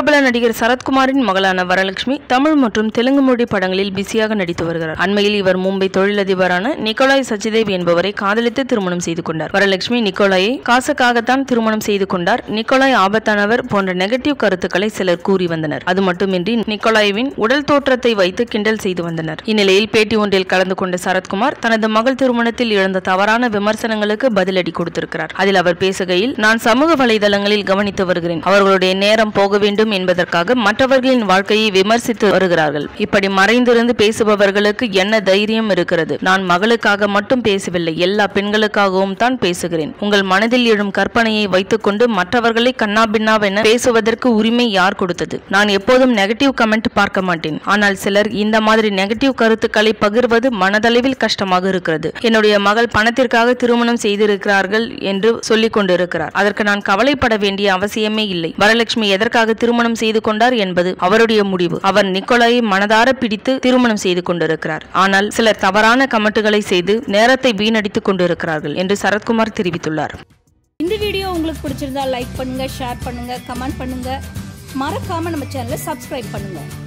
பிரபல நடிகர் சரத்குமாரின் மகளான வரலட்சுமி தமிழ் மற்றும் தெலுங்கு மொழி படங்களில் பிஸியாக நடித்து வருகிறார். அண்மையில் இவர் மும்பை தொழிலதிபரான நிக்கோலாய் சச்சிதேவ் என்பவரை காதலித்து திருமணம் செய்து கொண்டார். வரலட்சுமி நிக்கோலாயை காசுக்காகத்தான் திருமணம் செய்து கொண்டார், நிக்கோலாய் ஆபத்தானவர் போன்ற நெகட்டிவ் கருத்துக்களை சிலர் கூறி வந்தனர். அது மட்டுமின்றி நிக்கோலாய்வின் உடல் தோற்றத்தை வைத்து கிண்டல் செய்து வந்தனர். இந்நிலையில் பேட்டி ஒன்றில் கலந்து கொண்ட சரத்குமார் தனது மகள் திருமணத்தில் எழுந்த தவறான விமர்சனங்களுக்கு பதிலடி கொடுத்திருக்கிறார். அதில் அவர் பேசுகையில், நான் சமூக வலைதளங்களில் கவனித்து வருகிறேன். அவர்களுடைய நேரம் போக வேண்டும் என்பதற்காக மற்றவர்களின் வாழ்க்கையை விமர்சித்து வருகிறார்கள். இப்படி மறைந்திருந்து பேசுபவர்களுக்கு என்ன தைரியம் இருக்கிறது? நான் மகளுக்காக மட்டும் பேசவில்லை, எல்லா பெண்களுக்காகவும் தான் பேசுகிறேன். உங்கள் மனதில் எழும் கற்பனையை வைத்துக்கொண்டு மற்றவர்களை கண்ணாபின்னாவென பேசுவதற்கு உரிமை யார் கொடுத்தது? நான் எப்போதும் நெகட்டிவ் கமெண்ட் பார்க்க மாட்டேன். ஆனால் சிலர் இந்த மாதிரி நெகட்டிவ் கருத்துக்களை பகிர்வது மனதளவில் கஷ்டமாக இருக்கிறது. என்னுடைய மகள் பணத்திற்காக திருமணம் செய்திருக்கிறார்கள் என்று சொல்லிக் கொண்டிருக்கிறார். அதற்கு நான் கவலைப்பட வேண்டிய அவசியமே இல்லை. வரலட்சுமி எதற்காக திருமணம் செய்து கொண்டார் என்பது அவருடைய முடிவு. அவர் நிக்கோலாயை மனதார பிடித்து திருமணம் செய்து கொண்டிருக்கிறார். ஆனால் சிலர் தவறான கமெண்ட்டுகளை செய்து நேரத்தை வீணடித்துக் கொண்டிருக்கிறார்கள் என்று சரத்குமார் தெரிவித்துள்ளார். இந்த வீடியோ உங்களுக்கு பிடிச்சிருந்தா லைக் பண்ணுங்க, ஷேர் பண்ணுங்க, கமெண்ட் பண்ணுங்க. மறக்காம நம்ம சேனலை சப்ஸ்கிரைப் பண்ணுங்க.